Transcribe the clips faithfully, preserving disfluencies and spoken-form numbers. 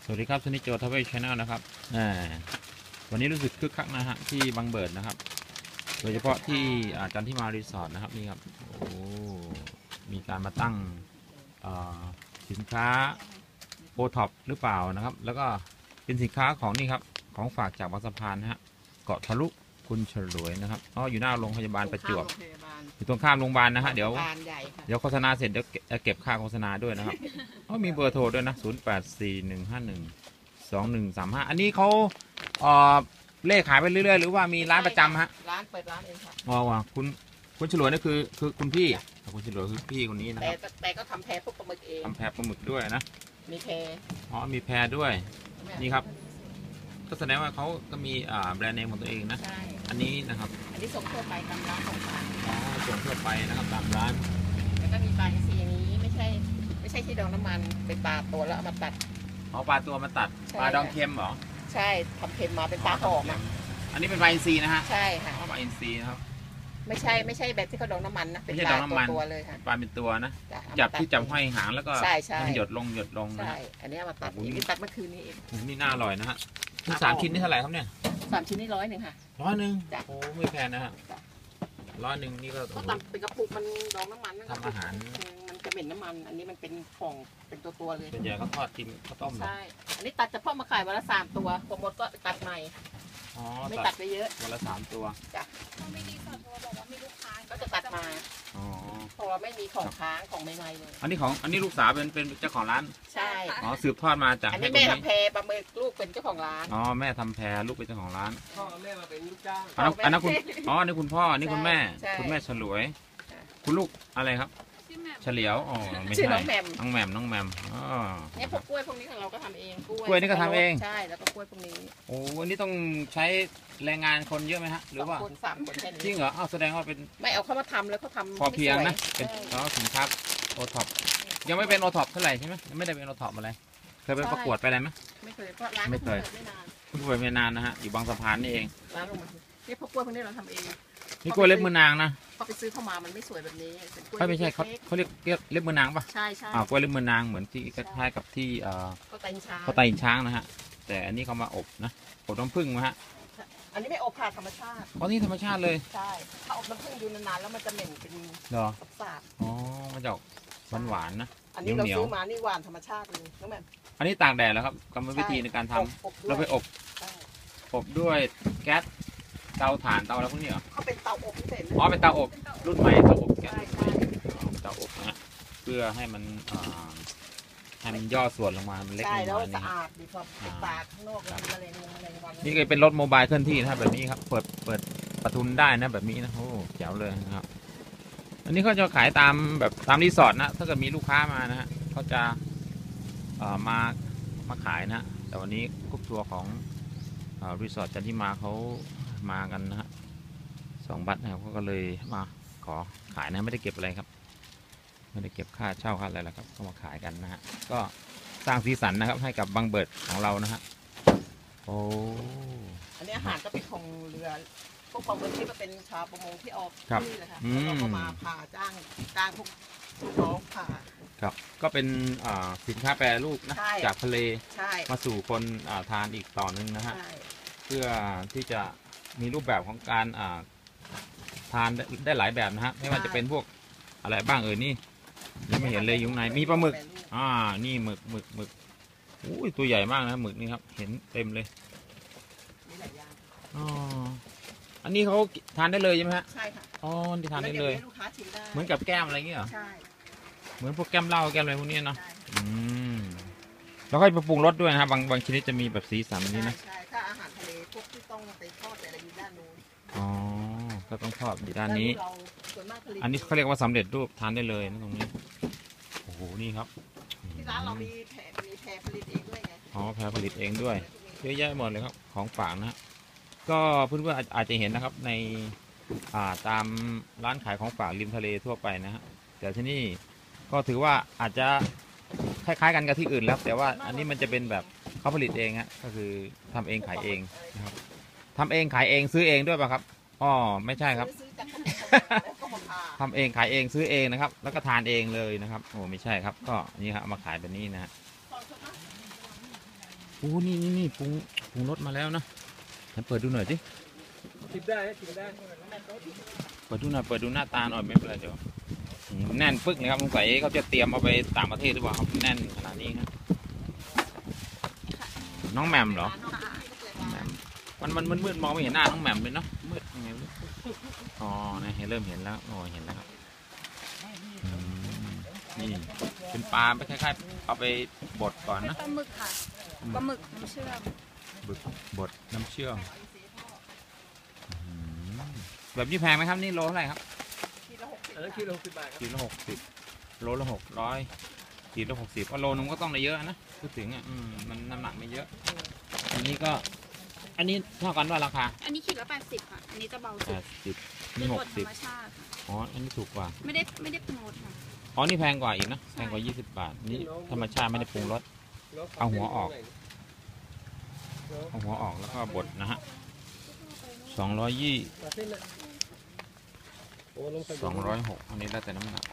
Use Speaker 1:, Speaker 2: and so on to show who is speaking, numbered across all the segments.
Speaker 1: สวัสดีครับสนิจโจทาวเวลชาแนลนะครับวันนี้รู้สึกคึกคักนะฮะที่บางเบิดนะครับโดยเฉพาะที่จันทิมารีสอร์ทนะครับนี่ครับโอ้มีการมาตั้งสินค้าโอท็อปหรือเปล่านะครับแล้วก็เป็นสินค้าของนี่ครับของฝากจากวัดสะพานนะฮะเกาะทะลุคุณฉลวยนะครับอ๋ออยู่หน้าโรงพยาบาลประจวบอยู่ตรงข้ามโรงพยาบาลนะฮะเดี๋ยวเดี๋ยวโฆษณาเสร็จเดี๋ยวจะเก็บค่าโฆษณาด้วยนะครับอ๋อมีเบอร์โทรด้วยนะศูนย์แปดสี่หนึ่งห้าหนึ่งสองหนึ่งสามห้าอันนี้เขาเอ่อเลขขายไปเรื่อยๆหรือว่ามีร้านประจำฮะ
Speaker 2: ร้านเปิดร้านเองค่ะ
Speaker 1: อ๋อว่ะคุณคุณฉลวยนี่คือคือคุณพี่คุณฉลวยคือพี่คนนี้นะค
Speaker 2: แต่
Speaker 1: รับ
Speaker 2: แต่ก็ทำแพรพวกปลาหมึกเอง
Speaker 1: ทำแพรปลาหมึกด้วยนะ
Speaker 2: มีแพร
Speaker 1: อ๋อมีแพรด้วยนี่ครับก็แสดงว่าเขาก็มีอ่าแบรนด์เนมของตัวเองนะ
Speaker 2: ใช่
Speaker 1: อันนี้นะครับ
Speaker 2: อันนี้ส่งทั่วไปตามร้านของฝาก
Speaker 1: อ๋อส่งทั่วไปนะครับตามร้าน
Speaker 2: แล้วก็มีปลาอินทรีอย่างนี้ไม่ใช่ไม่ใช่ที่ดองน้ำมันเป็นปลาตัวแล้วเอามาตัด
Speaker 1: อ๋อปลาตัวมาตัดปลาดองเค็มเหรอ
Speaker 2: ใช่ทำเค็มมาเป็นปลาหอมอ่ะ
Speaker 1: อันนี้เป็นปลาอินทรีนะฮะ
Speaker 2: ใช่ค่ะ
Speaker 1: ปลาอินทรีนะครับ
Speaker 2: ไม่ใช่ไม่ใช่แบบที่เขาดองน้ำมันนะ
Speaker 1: เป็นปลา
Speaker 2: ตัวเลยค่ะ
Speaker 1: ปลาเป็นตัวนะจับที่จับห้อยหางแล้วก็หยดลงหยดลง
Speaker 2: ใช่อันนี้มาตัดนี่ตัดเมื่อคืนนี้เอง
Speaker 1: นี่น่าอร่อยนะฮะสามชิ้นนี่เท่าไหร่ครับเนี่ย
Speaker 2: สามชิ้นนี่ร้อยหนึ่งค่ะ
Speaker 1: ร้อยหนึ่งโอ้ไม่แพงนะฮะร้อยหนึ่งนี่ก็
Speaker 2: เขาตัดเป็นกระปุกมันดองน้ำมัน
Speaker 1: ทำอาหาร
Speaker 2: มันจะเหม็นน้ำมันอันนี้มันเป็นของเป็นตัวตัวเลย
Speaker 1: เป็นใหญ่เขาทอดกินข้าวต้ม
Speaker 2: ใช่อันนี้ตัดเฉพาะมาขายวันละสามตัวพอหมดก็ตัดใหม่ไม่ตัดไปเยอะ
Speaker 1: วันละสามตัว
Speaker 2: จ้ะเขาไม่ดีสอดตัวบอกว่ามีลูกค้าก็จะตัดมาอ๋อเพราะว่าไม่มีของค้างของใหม่ๆเลย
Speaker 1: อันนี้ของอันนี้ลูกสาวเป็นเป็นเจ้าของร้าน
Speaker 2: ใช่
Speaker 1: อ๋อสืบทอดมาจาก
Speaker 2: อันนี้แม่ทำแพรปลาหมึกลูกเป็นเจ้าของร้าน
Speaker 1: อ๋อแม่ทำแพรลูกเป็นเจ้าของร้าน
Speaker 3: พ่อแม่มาเป็นลูกจ้าง
Speaker 1: อันนั้นคุณอ๋อนี่คุณพ่อนี่คุณแม่คุณแม่ฉลวยคุณลูกอะไรครับเฉลียวอ๋อไม่ใช่น้องแหม่มน้องแหม่มน้องแหม่มอ๋อ
Speaker 2: เนี่ยพวกกล้วยพวกนี้ของเราก็ทำเอง
Speaker 1: กล้วยนี่ก็ทำเอง
Speaker 2: ใช่แล้วก็กล้วยพวกนี้
Speaker 1: โอ้วันนี้ต้องใช้แรงงานคนเยอะไหมฮะหรือว่า
Speaker 2: สามคนแค่นี้
Speaker 1: จริงเหรออ้าวแสดงว่าเป็น
Speaker 2: ไม่เอาเข้ามาทำแล้วเขาทำ
Speaker 1: พอเพียงนะเป็นอ๋อสินค้าโอท็อปยังไม่เป็นโอท็อปเท่าไหร่ใช่ไหมยังไม่ได้เป็นโอท็อปอะไรเคยไปประกวดไปอะไรไหม
Speaker 2: ไม่เคยเพราะร้าน
Speaker 1: ไม่เคยเพิ่งเปิดไม่นานนะฮะอยู่บางสะพานนี่เอง
Speaker 2: ร้านลงมานี่พวกกล้วยพวกนี้เราทำเอง
Speaker 1: นี่กล้วยเล็บมือนางนะ
Speaker 2: พอไปซื้อเข้ามามันไม่สวยแบบนี้
Speaker 1: ไม่ใช่เขาเขาเรียกเล็บมือนางปะ
Speaker 2: ใช่ใช่
Speaker 1: อ่ากล้วยเล็บมือนางเหมือนที่คล้ายกับที่เอ่อ
Speaker 2: เขาไตช้าง
Speaker 1: เขาไตช้างนะฮะแต่อันนี้เขามาอบนะอบน้ำผึ้งมาฮะ
Speaker 2: อันนี้ไม่อบค่ะธรรมชาติ
Speaker 1: อ๋อนี่ธรรมชาติเลย
Speaker 2: ใช่ถ้าอบน้ำผึ้งอยู่นานๆแล้วมันจะเหม็นเป็น
Speaker 1: หรอ
Speaker 2: สาบ
Speaker 1: อ๋อมันจะหวานหวานนะ
Speaker 2: อันนี้เราซื้อมานี่หวานธรรมชาติเลยน้องแม่
Speaker 1: อันนี้ตากแดดแล้วครับกรรมวิธีในการทำเราไปอบอบด้วยแก๊สเตาถ่านเตาอะไรพวกนี้เหรอ
Speaker 2: เขาเป็นเตาอบพิเศษ
Speaker 1: อ๋อเป็นเตาอบรุ่นใหม่เตาอบแก๊สเตาอบนะเพื่อให้มันให้มันย่อส่วนลงมามันเล็กลงมา
Speaker 2: แล้วสะอาดดีครับตากข้างนอกอะไรอะไร
Speaker 1: นี่ก็เป็นรถโมบายเคลื่อนที่นะแบบนี้ครับเปิดเปิดประทุนได้นะแบบนี้นะโอ้เจ๋วเลยนะครับอันนี้เขาจะขายตามแบบตามรีสอร์ทนะถ้าเกิดมีลูกค้ามานะฮะเขาจะมามาขายนะแต่วันนี้กรุ๊ปทัวร์ของรีสอร์ทจันทิมาเขามากันนะฮะสองบัตรนะครับเขาก็เลยมาขอขายนะไม่ได้เก็บอะไรครับไม่ได้เก็บค่าเช่าค่าอะไรแล้วครับเขามาขายกันนะฮะก็สร้างสีสันนะครับให้กับบางเบิดของเรานะฮะโอ้
Speaker 2: อันนี้อาหารก็เป็นของเรือพวกปลาหมึกที่มาเป็นชาวประมงที่ออกที่เลยค่ะเราก็มาผ่าจ้างจ้างพวกน้องผ่า
Speaker 1: ครับก็เป็นสินค้าแปรรูปนะจากทะเลมาสู่คนทานอีกต่อหนึ่งนะฮะเพื่อที่จะมีรูปแบบของการทานได้หลายแบบนะฮะไม่ว่าจะเป็นพวกอะไรบ้างเอ่ยนี่ยังไม่เห็นเลยอยู่ไหนมีปลาหมึกอ่านี่หมึกหมึกหมึกอุ้ยตัวใหญ่มากนะหมึกนี่ครับเห็นเต็มเลยอ๋ออันนี้เขาทานได้เลยใช่ไหมฮะ
Speaker 2: ใช่ค่ะ
Speaker 1: อ๋อที่ทานได้เลยเหมือนกับแก้มอะไรเงี้ยเหรอ
Speaker 2: ใช่
Speaker 1: เหมือนพวกแก้มเหล้าแก้มอะไรพวกนี้เนาะอืมแล้วก็ไปปรุงรสด้วยนะครับบางบางชนิดจะมีแบบสีสันแบบนี้นะ
Speaker 2: ใช่ถ้าอาหารทะเลพวกที่ต้องไปทอดอะไรอยู่ด้านนู้น
Speaker 1: อ๋อก็ต้องทอดอยู่ด้านนี้อันนี้เขาเรียกว่าสำเร็จรูปทานได้เลยนะตรงนี้โอ้โหนี่ครับ
Speaker 2: ที่ร้านเรามีแพรมีแพรผลิตเองด้วยไง
Speaker 1: อ๋อแพรผลิตเองด้วยเยอะแยะหมดเลยครับของฝากนะก็เพื่อนๆอาจจะเห็นนะครับในอ่าตามร้านขายของฝากริมทะเลทั่วไปนะฮะแต่ที่นี่ก็ถือว่าอาจจะคล้ายๆกันกับที่อื่นแล้วแต่ว่าอันนี้มันจะเป็นแบบเขาผลิตเองฮะก็คือทำเองขายเองนะครับทำเองขายเองซื้อเองด้วยป่ะครับอ๋อไม่ใช่ครับทำเองขายเองซื้อเองนะครับแล้วก็ทานเองเลยนะครับโอ้ไม่ใช่ครับก็นี่ครับเอามาขายแบบนี้นะฮะโอ้นี่นี่นี่ปรุงปรุงรสมาแล้วนะให้เปิดดูหน่อยสิ
Speaker 3: ชิมได้ชิมได้
Speaker 1: เปิดดูหน่อยเปิดดูหน้าตาหน่อยไม่เป็นไรเดี๋ยวอืมแน่นปึ๊กเลยครับสงสัยเขาจะเตรียมเอาไปต่างประเทศหรือเปล่าครับแน่นขนาดนี้ครับน้องแหม่มเหรอแหม่มมันมันมืดๆมองไม่เห็นหน้าน้องแหม่มเลยเนาะมืดยังไงไม่รู้อ๋อเนี่ยเห็นเริ่มเห็นแล้วโอ้เห็นแล้วครับอืมนี่เป็นปลาไปคล้ายๆเอาไปบดก่อนนะ
Speaker 4: ปลาหมึกค่ะปลาหมึกน้ำเชื่อม
Speaker 1: บึกบดน้ำเชื่อมอืมแบบนี้แพงไหมครับนี่โลเท่าไหร่ครับ
Speaker 3: อันนั้นคิโลสิบบาทครับ
Speaker 1: ขีดละหกสิบโลละหกร้อยขีดละหกสิบโลนึงก็ต้องได้เยอะนะพูดถึงอ่ะอืมมันน้ำหนักไม่เยอะอันนี้ก็อันนี้เท่ากันว่าราคา
Speaker 4: อันนี้ขีดละแปดสิบค่ะ อันนี้จะเบา
Speaker 1: แป
Speaker 4: สุด
Speaker 1: ดสิบ
Speaker 4: เป็
Speaker 1: นี่
Speaker 4: น
Speaker 1: ห
Speaker 4: บ
Speaker 1: ก
Speaker 4: ดธร
Speaker 1: สิบ
Speaker 4: รมชาติค่ะ
Speaker 1: อ๋ออันนี้ถูกกว่า
Speaker 4: ไม่ได้ไม่ได้ปรุงรสค่ะ
Speaker 1: อ๋อนี่แพงกว่าอีกนะแพงกว่ายี่สิบบาทนี่ธรรมชาติไม่ได้ปรุงรส เอาหัวออก เอาหัวออกแล้วก็บดนะฮะสองร้อยยี่
Speaker 3: โอ้ลงไป
Speaker 1: สองร้อยหกอันนี้แล้วแต่น้ำหนัก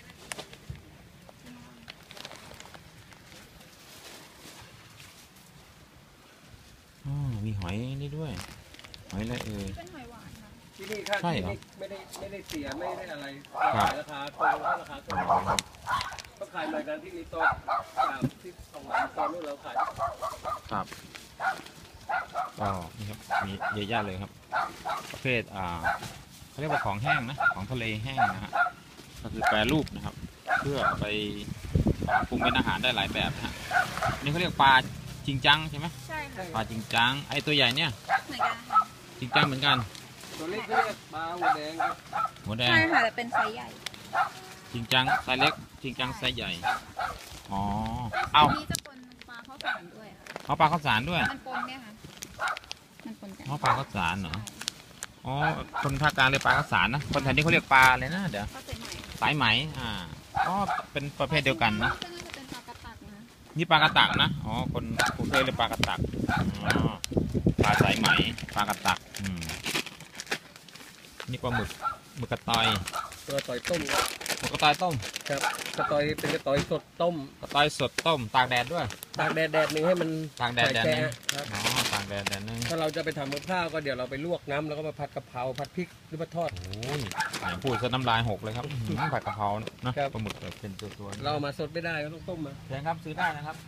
Speaker 1: อ๋อมีหอยนี่ด้วยหอยอะไรเอ่ย
Speaker 4: เป็นหอยหวานค่ะ
Speaker 3: ที่นี่ค่า
Speaker 1: ใช่
Speaker 3: ที่
Speaker 1: เหรอ
Speaker 3: นี่ไม่ได้ไม่ได้เสียไม่ได้อะไร
Speaker 1: ครับ
Speaker 3: ขายราคาตรงราคาตรงก็ขายเหมือนกันที่นี่โต๊ะสามที่สองร้านตอนนู้นเราขาย
Speaker 1: ครับก็นี่ครับมีเยอะแยะเลยครับ ประเภทอ่าเขาเรียกว่าของแห้งนะของทะเลแห้งนะฮะก็คือแปรรูปนะครับ เพื่อไปอ่าปรุงเป็นอาหารได้หลายแบบนะฮะนี่เขาเรียกปลาจริงจังใช่ไหม
Speaker 4: ใช่ค่ะ
Speaker 1: ปลาจริงจังไอตัวใหญ่เนี่ย
Speaker 4: เหมือนกันค่ะ
Speaker 1: จริงจังเหมือนกัน
Speaker 3: ตัวเล็กเขาเรียกปลาหัวแดงครับ
Speaker 1: หัวแดง
Speaker 4: ใช่ค่ะแต่เป็นไซส์ใหญ่
Speaker 1: จริงจังไซส์เล็กจริงจังไซส์ใหญ่อ๋อเอา
Speaker 4: อันนี้จะปนปลาข้าวสารด้วยค่ะ
Speaker 1: เอาปลาข้าวสารด้วย
Speaker 4: มันปนเนี่ยค่ะ มันปนกัน
Speaker 1: เอาปลาข้าวสารเหรออ๋อคนภาคกลางเรียกปลาข้าวสารนะคนแถวนี้เขาเรียกปลาเลยนะเดี๋ยว
Speaker 4: ก็ใส่ใหม่
Speaker 1: สายไหมอ่าอ๋อเป็นประเภทเดียวกันนะ
Speaker 4: ก็น่าจะเป็นปลากระตักนะ
Speaker 1: นี่ปลากระตักนะ อ๋อ คนกรุงเทพเรียกปลากระตัก อ๋อ ปลาสายไหม ปลากระตัก อืม นี่ปลาหมึก หมึกกระต่อย
Speaker 3: ตัวต่อยต้มครับ
Speaker 1: หมึกกระต่อยต้ม
Speaker 3: ครับกระต่อยเป็นกระต่อยสดต้ม
Speaker 1: กระต่อยสดต้ม ตากแดดด้วย
Speaker 3: ตากแดดแดดหนึ่งให้มัน
Speaker 1: ตากแดดแดดนึง
Speaker 3: ใส่แช่ครับ
Speaker 1: อ๋อ ตากแดดแดดนึง
Speaker 3: ถ้าเราจะไปทำกับข้าวก็เดี๋ยวเราไปลวกน้ำแล้วก็มาผัดกะเพราผัดพริกหรือมาทอด
Speaker 1: โอ้ยอย่างพูดซะน้ำลายหกเลยครับอื้อหือผัดกะเพรานะครับ ปลาหมึกแบบเป็นตัวตัวๆ
Speaker 3: เราเอามาสดไม่ได้ก็ต้องต้มมา
Speaker 1: เชิญครับซื้อได้นะครับ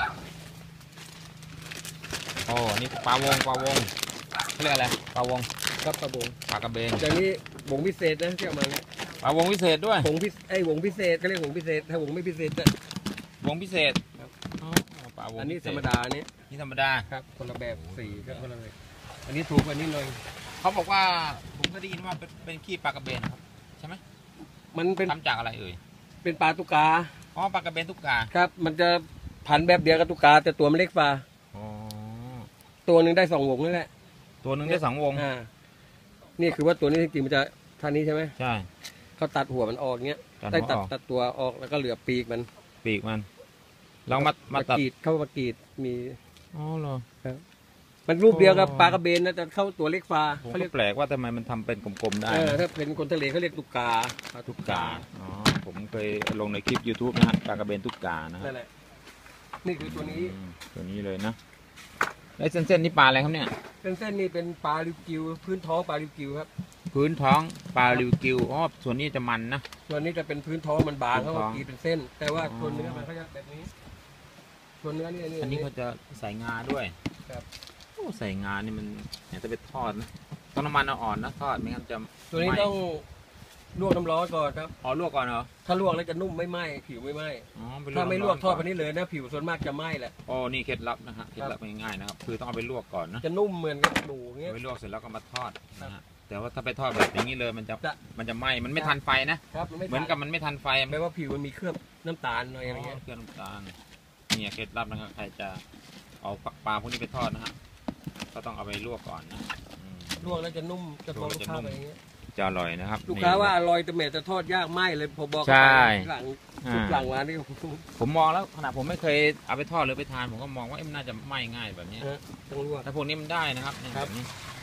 Speaker 1: โอ้ นี่ปลาวง ปลาวงเขาเรียกอะไร ปลาวง
Speaker 3: ครับกระบง
Speaker 1: ปลากระเบน
Speaker 3: อย่างนี้วงพิเศษนะที่เอามาเนี่ย
Speaker 1: ปลาวงพิเศษด้วย
Speaker 3: วงพิไอ้ยวงพิเศษก็เรียกวงพิเศษถ้าวงไม่พิเศษจะ
Speaker 1: วงพิเศษ
Speaker 3: ครับ
Speaker 1: อ๋อปลาวง
Speaker 3: อันนี้
Speaker 1: พิเศ
Speaker 3: ธร
Speaker 1: ษ
Speaker 3: รมดาอันนี้
Speaker 1: นี่ธรรมดา
Speaker 3: ครับคนละแบบสีก็คนละแบบอันนี้ถูกกว่านี้หน่อย
Speaker 1: เขาบอกว่าผมก็ได้ยินว่าเป็นเป็นขี้ปลากระเบนครับใช่ไหม
Speaker 3: มันเป็น
Speaker 1: ทำจากอะไรเอ่ย
Speaker 3: เป็นปลาตุกา
Speaker 1: อ๋อปลากระเบนทุกกา
Speaker 3: ครับ มันจะพันธุ์แบบเดียวกับตุกา แต่ตัวมันเล็กกว่า
Speaker 1: อ๋อ
Speaker 3: ตัวหนึ่งได้สองวงนั่นแหละ
Speaker 1: ตัวหนึ่งได้สองวง
Speaker 3: อ่านี่คือว่าตัวนี้จริงๆมันจะท่านี้ใช่ไหม
Speaker 1: ใช่
Speaker 3: เขาตัดหัวมันออกเงี้ย
Speaker 1: ตัด
Speaker 3: ได้
Speaker 1: หัว
Speaker 3: ตัด
Speaker 1: ออก
Speaker 3: ตัดตัวออกแล้วก็เหลือปีกมัน
Speaker 1: ปีกมันเรามามาตัด
Speaker 3: กรีดเข้ามากรีดมี
Speaker 1: อ๋อเหรอ
Speaker 3: มันรูปเดียวกับ
Speaker 1: อ๋อ
Speaker 3: ปลากระเบนนะแต่เข้าตัวเล็กฟ้า
Speaker 1: ผม
Speaker 3: เขา
Speaker 1: ก็
Speaker 3: เรียก
Speaker 1: แปลกว่าทำไมมันทำเป็นกลมๆได้
Speaker 3: เออ
Speaker 1: นะ
Speaker 3: ถ้าเป็นคนทะเลเขาเรียกตุกาปลา
Speaker 1: ทุกกาอ๋อผมเคยลงในคลิป ยูทูบ นะฮะปลากระเบนทุกกานะฮะ
Speaker 3: นั่นแหละนี่คือตัวนี้
Speaker 1: อืมตัวนี้เลยนะไอ้เส้นๆนี่ปลาอะไรครับเนี่ย
Speaker 3: เส้นเส้นนี่เป็นปลาลิวกิว พื้นท้องปลาลิวกิวครับ
Speaker 1: พื้นท้องปลาริวกิวอ๋อส่วนนี้จะมันนะ
Speaker 3: ส่วนนี้จะเป็นพื้นท้องมันบาง
Speaker 1: พื้
Speaker 3: เขา
Speaker 1: นท้อง
Speaker 3: ก็กรีดเป็นเส้น แต่ว่า
Speaker 1: อ๋อ
Speaker 3: ส่วนเนื้อมันเขาจะแบบนี้ ส่วนเนื้อนี่นี่
Speaker 1: อันนี้เขาจะใส่งาด้วย
Speaker 3: ครับ
Speaker 1: โอ้ใส่งานี่มันเนี่ยจะไปทอดนะต้องน้ำมันอ่อนๆนะทอดไม่งั้นจะ
Speaker 3: ตัวนี้
Speaker 1: ไหม้
Speaker 3: ต้องลวกน้ำร้อนก่อนครับ
Speaker 1: อ๋อลวกก่อนเหรอ
Speaker 3: ถ้าลวกแล้วจะนุ่มไม่ไหม้ผิวไม่ไหม้
Speaker 1: อ๋อป
Speaker 3: ถ้าไม่ลวก
Speaker 1: น้ำ
Speaker 3: ทอด
Speaker 1: น
Speaker 3: พันนี้เลยนะผิวส่วนมากจะไหม้แหละ
Speaker 1: อ๋อนี่เคล็ดลับนะฮะเคล็ดลับง่ายๆนะครับคือต้องเอาไปลวกก่อนนะ
Speaker 3: จะนุ่มเหมือนกับหนูเงี้ย
Speaker 1: เอาไปลวกเสร็จแล้วก็มาทอดนะฮะแต่ว่าถ้าไปทอดแบบอย่างนี้เลยมันจะ
Speaker 3: จะ
Speaker 1: มันจะไหม้มันไม่ทันไฟนะครับ
Speaker 3: มันไม่
Speaker 1: เหมือนกับมันไม่ทันไฟ
Speaker 3: แม้ว่าผิวมันมีเคลือบน้ำตาลหน่อยอะไรเงี้ย
Speaker 1: เครื่องน้ำตาลเนี่ยเคล็ดลับนะครับใครจะเอาปลาพวกนี้ไปทอดนะฮะก็ต้องเอาไปลวกก่อนนะอืม
Speaker 3: ลวกแล้วจะนุ่มจะพอลูกค้า
Speaker 1: ลวกแล้วจะนุ่ม
Speaker 3: ไปอย่างเงี้ย
Speaker 1: จะอร่อยนะครับ
Speaker 3: ลูกค้า
Speaker 1: นี่
Speaker 3: ว่าอร่อยแต่แม่จะทอดยากไหมเลยพอบอก
Speaker 1: ใช่
Speaker 3: หลัง
Speaker 1: อ่า
Speaker 3: ชุดหลังร้านนี่
Speaker 1: ผมมองแล้วขนาดผมไม่เคยเอาไปทอดหรือไปทานผมก็มองว่าเอ๊ะมันน่าจะไหม้ง่ายแบบนี้
Speaker 3: ฮะต้องลวก
Speaker 1: ถ้าพวกนี้มันได้นะครับเนี่ย
Speaker 3: ครับ
Speaker 1: แบบนี้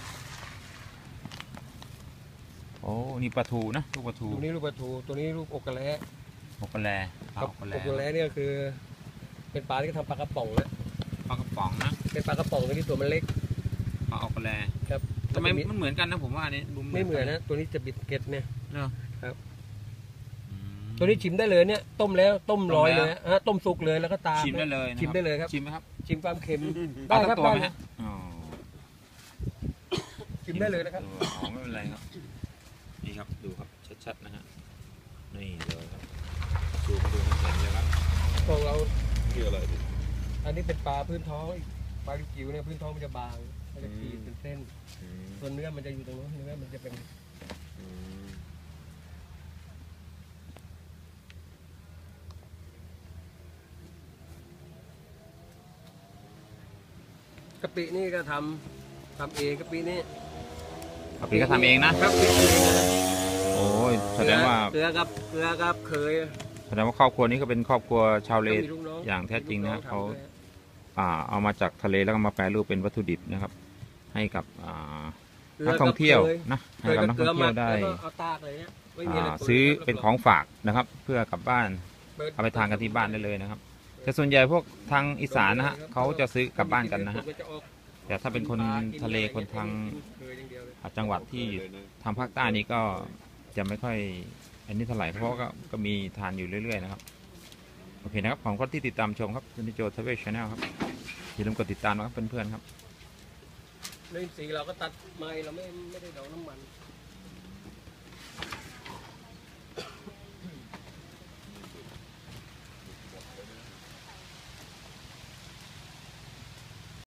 Speaker 1: โอ้นี่ปลาทูนะลูกปลาทู
Speaker 3: ตัวนี้ลูกปลาทูตัวนี้ลูกอกกระแล
Speaker 1: หกกระแลปลา
Speaker 3: ครับ
Speaker 1: หกกระแล
Speaker 3: อกกระแลเนี่ยคือ เป็นปลาที่ทำปลากระป๋องนะ
Speaker 1: ปปลากระป๋องนะ
Speaker 3: เป็นปลากระป๋องตัวนี้ตัวมันเล็ก
Speaker 1: ปลาออกกระแล
Speaker 3: ครับ
Speaker 1: ทำไมมันเหมือนกันนะผมว่านี่ดู
Speaker 3: ไม่เหมือนนะตัวนี้จะบิดเกล็ดเนี่ย
Speaker 1: เนาะ
Speaker 3: ครับ
Speaker 1: อืม
Speaker 3: ตัวนี้ชิมได้เลยเนี่ยต้มแล้วต้ม
Speaker 1: ต้ม
Speaker 3: ร้อย
Speaker 1: แล้ว
Speaker 3: เลยฮะต้มสุกเลยแล้วก็ตาม
Speaker 1: ชิมได้เลยนะครับ
Speaker 3: ชิมได้เลยครับ
Speaker 1: ชิมไหมครับ
Speaker 3: ชิมความเค็ม
Speaker 1: ปลา
Speaker 3: ได้
Speaker 1: ทั้
Speaker 3: ครับ
Speaker 1: งตัวไหม
Speaker 3: ได้
Speaker 1: ฮะอ๋อ
Speaker 3: ชิมได้เลยนะครับ
Speaker 1: ตัวอ๋อไม่เป็นไรครับนี่ครับดูครับชัดๆนะฮะนี่เลยครับดูมาดูมันเห็นเลยครับ
Speaker 3: ของเรา
Speaker 1: คืออะไรดิ
Speaker 3: อันนี้เป็นปลาพื้นท้องอีกปลาจิ๋วเนี่ยพื้นท้องมันจะบางมันจะขีดเป็นเส้น
Speaker 1: อืม
Speaker 3: ส่วนเนื้อมันจะอยู่ตรงนู้นเนื้อมันจะเป็น
Speaker 1: อืม
Speaker 3: กะปินี่ก็ทำทำเองกะปินี่
Speaker 1: ครับพี่ก็ทำเองนะ
Speaker 3: ครับเองนะ
Speaker 1: โอ้ยแสดงว่า
Speaker 3: เกลือกับเกลือกับเคย
Speaker 1: แสดงว่าครอบครัวนี้ก็เป็นครอบครัวชาวเล
Speaker 3: มีลูกน้
Speaker 1: อย่างแท้จริงนะฮะ
Speaker 3: มีลูก
Speaker 1: เขา
Speaker 3: ทำด้วย
Speaker 1: อ่าเอามาจากทะเลแล้วก็มาแปรรูปเป็นวัตถุดิบนะครับ ให้กับอ่า
Speaker 3: เกลื
Speaker 1: นักท่องเที่ยว
Speaker 3: ค
Speaker 1: นะ
Speaker 3: เค
Speaker 1: ให้
Speaker 3: ย
Speaker 1: กับ
Speaker 3: กับ
Speaker 1: นัก
Speaker 3: เกลื
Speaker 1: ท่
Speaker 3: อ
Speaker 1: อง
Speaker 3: ห
Speaker 1: เที่
Speaker 3: มั
Speaker 1: ยว
Speaker 3: ก
Speaker 1: ได้
Speaker 3: แล้วก็เอาตากเลยเนี่ยไม่มีอะไร
Speaker 1: อ่า
Speaker 3: ปน
Speaker 1: ซื้อ
Speaker 3: แล้วก็
Speaker 1: เป็นของฝากนะครับ เพื่อกลับบ้าน
Speaker 3: ปิด
Speaker 1: เอาไปทานกันที่บ้านได้เลยนะครับ แต่ส่วนใหญ่พวกทางอีสานนะฮะเขาจะซื้อกลับบ้านกันนะฮะ
Speaker 3: มัจออก
Speaker 1: แต่ถ้าเป็นคนทะเลคนทาง
Speaker 3: เคยอย่างเดียวเลย
Speaker 1: จังหวัดที่ทางภาคใต้นี้ก็จะไม่ค่อยอันนี้เท่าไหร่เพราะว่าก็ก็มีทานอยู่เรื่อยๆนะครับโอเคนะครับของคนที่ติดตามชมครับคุณนิโจทเวชชาแนลครับอย่าลืมกดติดตามนะครับเพื่อนๆครับ
Speaker 3: เล่นสีเราก็ตัดไม้เราไม่ไม่ได้ดอกน้ำมัน
Speaker 1: อ